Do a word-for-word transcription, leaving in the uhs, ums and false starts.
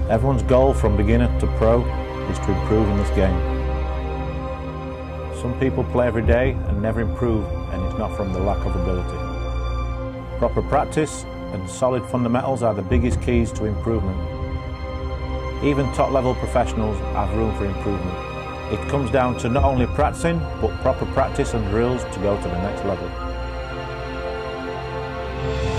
Everyone's goal from beginner to pro is to improve in this game. Some people play every day and never improve, and it's not from the lack of ability. Proper practice and solid fundamentals are the biggest keys to improvement. Even top-level professionals have room for improvement. It comes down to not only practicing, but proper practice and drills to go to the next level.